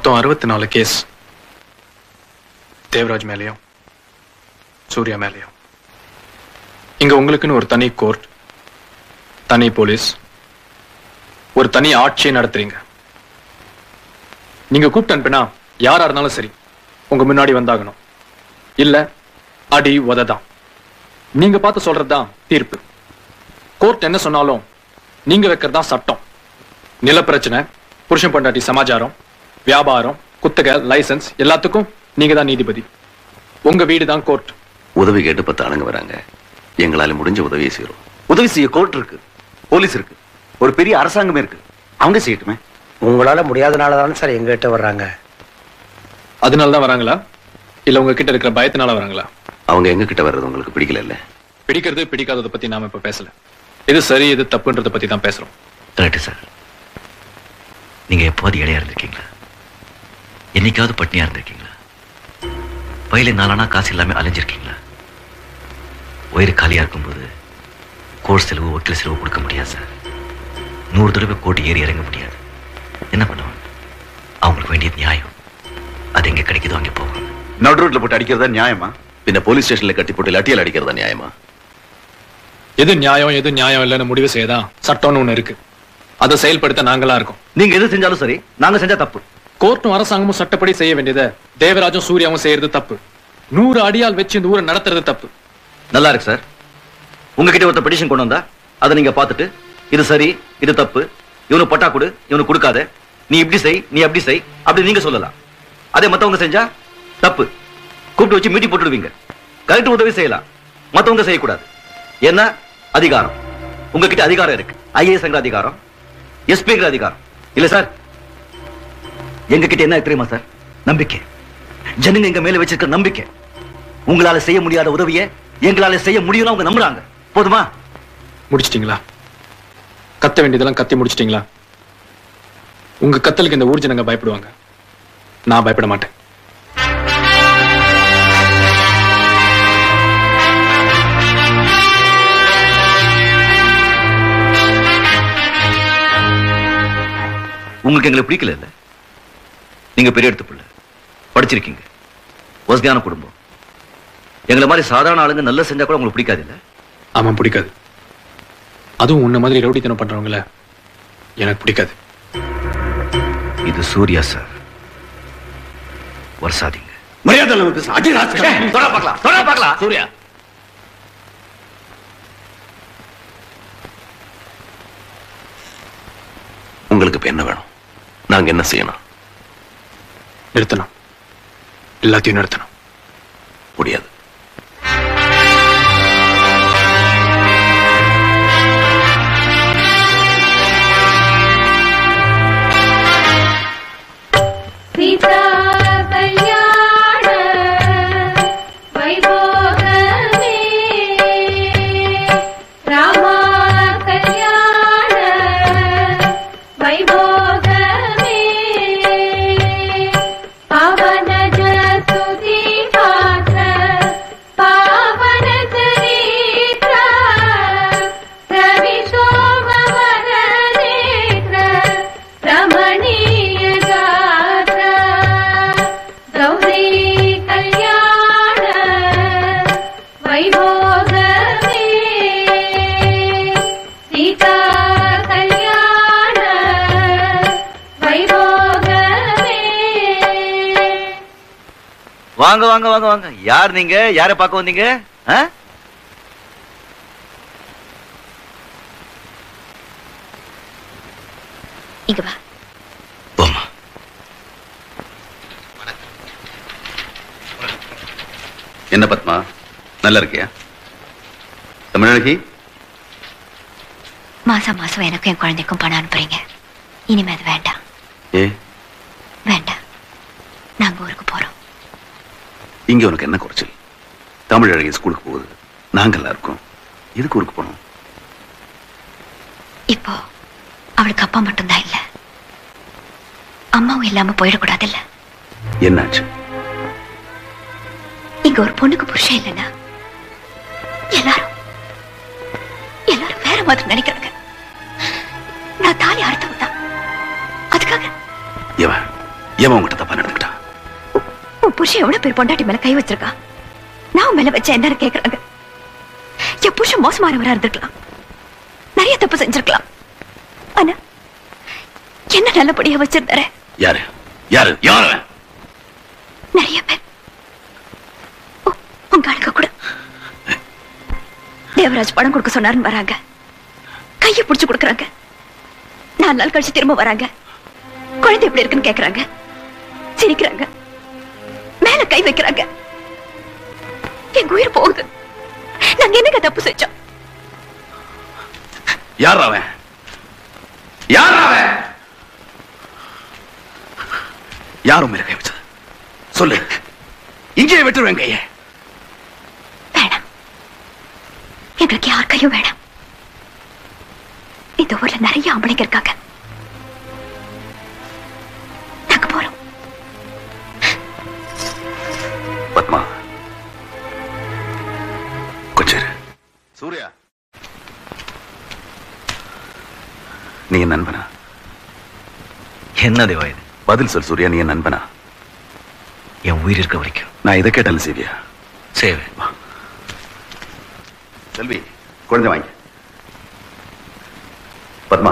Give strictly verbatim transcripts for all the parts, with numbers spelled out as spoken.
மொத்தம் அறுபத்தி நாலு கேஸ். தேவராஜ் மேலேயும் சூர்யா மேலேயும். இங்க உங்களுக்குன்னு ஒரு தனி கோர்ட், தனி போலீஸ், ஒரு தனி ஆட்சியை நடத்துறீங்க. நீங்க கூப்பிட்டு அனுப்பினா யாரா இருந்தாலும் சரி உங்க முன்னாடி வந்தாகணும். இல்ல அடி உததான். நீங்க பார்த்து சொல்றதுதான் தீர்ப்பு. கோர்ட் என்ன சொன்னாலும் நீங்க வைக்கிறதா சட்டம். நில பிரச்சனை, புருஷன் பொண்டாட்டி சமாச்சாரம், வியாபாரம், குத்தகை, லைசன்ஸ் எல்லாத்துக்கும் நீங்க தான் நீதிபதி. உங்க வீடு தான் கோர்ட். உதவி கேட்டு பத்து ஆளுங்க வராங்க. எங்களால முடிஞ்ச உதவியை செய்யறோம். உதவி செய்ய கோர்ட் இருக்கு, போலீஸ் இருக்கு, ஒரு பெரிய அரசாங்கமே இருக்கு. அவங்க செய்யட்டுமே. உங்களால முடியாதனாலதான் சார் எங்க கிட்ட வர்றாங்க. அதனாலதான் வராங்களா இல்ல உங்க கிட்ட இருக்கிற பயத்தினால வராங்களா? அவங்க எங்க கிட்ட வர்றது உங்களுக்கு பிடிக்கல இல்ல? பிடிக்கிறது பிடிக்காததை பத்தி நாம இப்ப பேசல. இது சரி இது தப்புன்றத பத்தி தான் பேசுறோம். Correct sir. நீங்க எப்போது இடையா இருந்திருக்கீங்களா? என்னைக்காவது பட்னியா இருந்திருக்கீங்களா? பயில நாளானா காசு இல்லாம அலைஞ்சிருக்கீங்களா? வயிறு காலியா இருக்கும்போது கோர்ட் செலவு, வக்கீல் செலவு கொடுக்க முடியாது சார். நூறு தடவை கோர்ட்டு ஏறி இறங்க முடியாது. என்ன பண்ணுவாங்க? அவங்களுக்கு வேண்டியது நியாயம். அது எங்க கிடைக்குதோ அங்கே போவாங்க. நடு ரோட்ல போட்டு அடிக்கிறதா நியாயமா? பின்ன போலீஸ் ஸ்டேஷன்ல கட்டி போட்டு லட்டியால் அடிக்கிறதா நியாயமா? எது நியாயம் எது நியாயம் இல்லைன்னு முடிவு செய்யதான் சட்டம்னு ஒண்ணு இருக்கு. அதை செயல்படுத்த நாங்களா இருக்கோம். நீங்க எது செஞ்சாலும் சரி, நாங்க செஞ்சா தப்பு. கோர்ட்டும் அரசாங்கமும் சட்டப்படி செய்ய வேண்டியதை தேவராஜும் சூர்யாவும் செய்யறது தப்பு. நூறு அடியால் வச்சு இந்த ஊரை நடத்துறது தப்பு. நல்லா இருக்கு சார். உங்ககிட்ட ஒருத்த பெட்டிஷன் கொண்டு வந்தா அதை நீங்க பார்த்துட்டு இது சரி இது தப்பு, இவனு பட்டா கொடு இவனு கொடுக்காத, நீ இப்படி செய் நீ அப்படி செய் அப்படி நீங்க சொல்லலாம். அதே மத்தவங்க செஞ்சா தப்பு. கூப்பிட்டு வச்சு மீட்டி போட்டுடுவீங்க. கரெக்ட் உதவி செய்யலாம், மத்தவங்க செய்யக்கூடாது. என்ன அதிகாரம் உங்ககிட்ட அதிகாரம் இருக்கு. ஐஏஎஸ் அதிகாரம், எஸ்பிங்கிற அதிகாரம் இல்ல சார். எங்க கிட்ட என்ன தெரியுமா சார்? நம்பிக்கை. ஜனங்க எங்க மேல வச்சிருக்க நம்பிக்கை. உங்களால செய்ய முடியாத உதவியை எங்களால செய்ய முடியும் அவங்க நம்புறாங்க. போதுமா? முடிச்சிட்டீங்களா? கத்த வேண்டியதெல்லாம் கத்தி முடிச்சிட்டீங்களா? உங்க கத்தலுக்கு இந்த ஊர் ஜனங்க பயப்படுவாங்க. நான் பயப்பட மாட்டேன். உங்களுக்கு எங்களை பிடிக்கல இல்ல? நீங்க பெரிய எடுத்து பிள்ளை, படிச்சிருக்கீங்க, வசதியான குடும்பம். எங்களை மாதிரி சாதாரண ஆளுங்க நல்ல செஞ்சா கூட உங்களுக்கு பிடிக்காது இல்ல? ஆமா பிடிக்காது. அதுவும் உன்ன மாதிரி ரவுடித்தனம் பண்றவங்கள எனக்கு பிடிக்காது. இது சூர்யா சார். வருஷாதீங்க. மரியாதை பார்க்கலாம் பார்க்கலாம். சூர்யா உங்களுக்கு இப்ப என்ன வேணும்? நாங்க என்ன செய்யணும்? நிறுத்தணும். எல்லாத்தையும் நிறுத்தணும். முடியாது. வாங்க வாங்க வாங்க வாங்க. யார் நீங்க? யாரை பார்க்க வந்தீங்க? இங்க வா. என்ன பத்மா, நல்லா இருக்கியா? தமிழகி, மாசம் மாசம் எனக்கும் என் குழந்தைக்கும் பணம் அனுப்புறீங்க. இனிமே அது வேண்டாம். ஏ வேண்டாம், நாங்க ஊருக்கு போறோம். இங்க உனக்கு என்ன குறைச்சல்? தமிழகி ஸ்கூலுக்கு போகுது, நாங்கெல்லாம் இருக்கோம். எதுக்கு ஊருக்கு போனோம்? இப்போ அவளுக்கு அப்பா மட்டும்தான் இல்ல, அம்மாவும் இல்லாம போயிடக்கூடாது இல்ல? என்னாச்சு? இங்க ஒரு பொண்ணுக்கு புருஷன் இல்லைன்னா எல்லாரும் எல்லாரும் வேற மாதிரி நினைக்கிறாங்க. நான் தாலி அறுத்தவன் தான். அதுக்காக இவன் எவன் உங்ககிட்ட தப்பா நடந்துக்கிட்டா? உன் புருஷன் எவ்வளவு பேர் பொண்டாட்டி மேல கை வச்சிருக்கா? நான் மேல வச்ச என்ன கேக்குறாங்க. என் புருஷன் மோசமானவரா இருந்திருக்கலாம், நிறைய தப்பு செஞ்சிருக்கலாம். ஆனா என்ன நல்லபடியா வச்சிருந்தாரு. யாரு யாரு யாரு? நிறைய பேர். உங்க ஆளுங்க கூட. தேவராஜ் பணம் கொடுக்க சொன்னாருன்னு வராங்க, கையை பிடிச்சு கொடுக்கறாங்க. நாலு நாள் கழிச்சு திரும்ப வராங்க, குழந்தை எப்படி இருக்குன்னு கேக்குறாங்க, சிரிக்கிறாங்க, மேல கை வைக்கிறாங்க. எங்க உயிர் போகுது. நாங்க என்னங்க தப்பு செஞ்சோம்? யார் அவன்? யார் அவன்? யாரும் மேல கை வச்சது சொல்லு. இங்கே விட்டுருவேன் கையை. வேணாம், எங்களுக்கு யார் கையும் வேணாம். இந்த ஊர்ல நிறைய ஆம்பளைங்க இருக்காங்க. நாங்க போறோம். பத்மா கொஞ்சம் இரு. சூர்யா, நீ என் நண்பனா? என்ன தேவா இது? பதில் சொல் சூர்யா, நீ என் நண்பனா? என் உயிர் இருக்க வரைக்கும் நான் இதை கேட்டாலும் செய்வியா? செய்வேன். செல்வி, குழந்தை வாங்கி. பத்மா,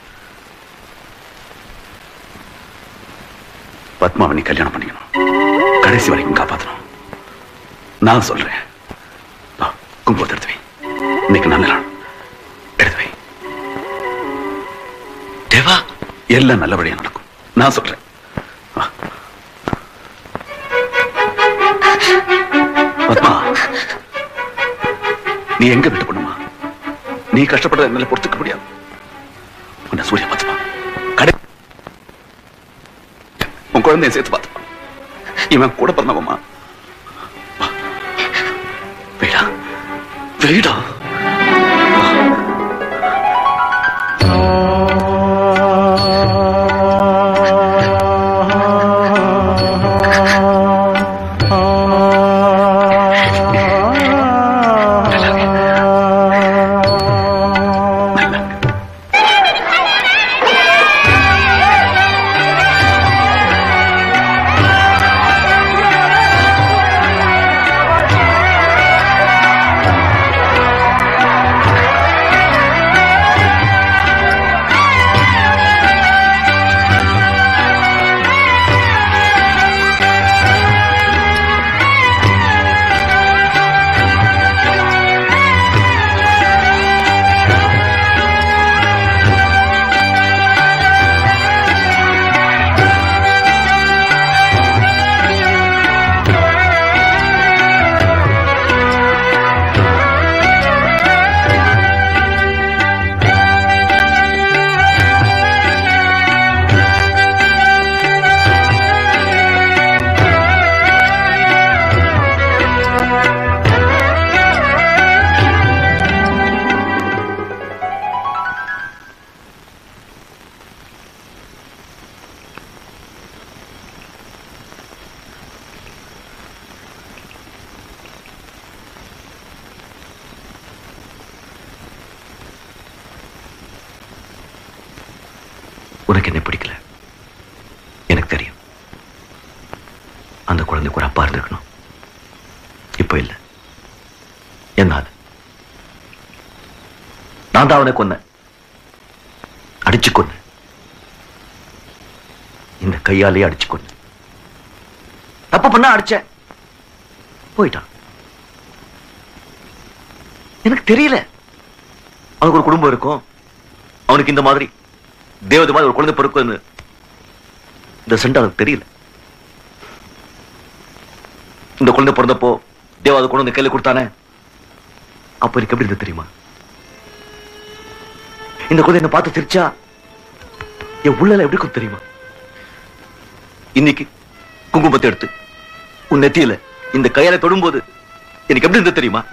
பத்மாவை நீ கல்யாணம் பண்ணிக்கணும், கடைசி வரைக்கும் காப்பாற்றணும். நான் சொல்றேன். குங்குமத்தை எடுத்து வை. இன்னைக்கு நல்ல நாள், எடுத்து வை. தேவா, எல்லாம் நல்லபடியா நடக்கும், நான் சொல்றேன். பத்மா, நீ எங்க விட்டு பண்ணுமா? நீ கஷ்டப்படுறத என்னால பொறுத்துக்க முடியாது. உன்னை சூர்யா பார்த்துப்பா, கடை உன் குழந்தைய சேர்த்து பார்த்துப்பா. இவன் கூட பிறந்தவம்மா. வீடா வீடா உனக்கு என்ன பிடிக்கல எனக்கு தெரியும். அந்த குழந்தைக்கு ஒரு அப்பா இருந்திருக்கணும், இப்ப இல்ல. என்னால நான் தான் அவனை கொன்னேன், அடிச்சு கொன்னேன். இந்த கையாலேயே அடிச்சு கொன்னேன். தப்பு பண்ணா அடிச்சேன், போயிட்டான். எனக்கு தெரியல அவனுக்கு ஒரு குடும்பம் இருக்கும், அவனுக்கு இந்த மாதிரி தேவதை மாதிரி ஒரு குழந்தை பிறக்குன்னு இந்த சண்டை அவனுக்கு தெரியல. இந்த குழந்தை பிறந்தப்போ தேவாத குழந்தை கையில கொடுத்தானே, அப்ப எனக்கு எப்படி இருந்தது தெரியுமா? இந்த குழந்தை என்ன பார்த்து சிரிச்சா என் உள்ளல எப்படி இருக்கும் தெரியுமா? இன்னைக்கு குங்குமத்தை எடுத்து உன் நெத்தியில இந்த கையால தொடும்போது எனக்கு எப்படி இருந்தது தெரியுமா?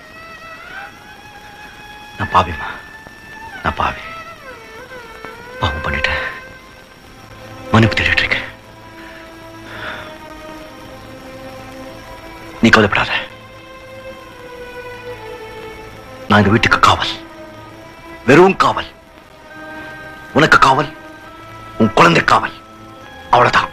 நான் பாவிமா, நான் பாவி, பாவம் பண்ணிட்டேன், மன்னிப்பு தேடிட்டு இருக்கேன். நீ கவலைப்படாத, நான் இந்த வீட்டுக்கு காவல், வெறும் காவல். உனக்கு காவல், உன் குழந்தை காவல், அவ்வளவுதான்.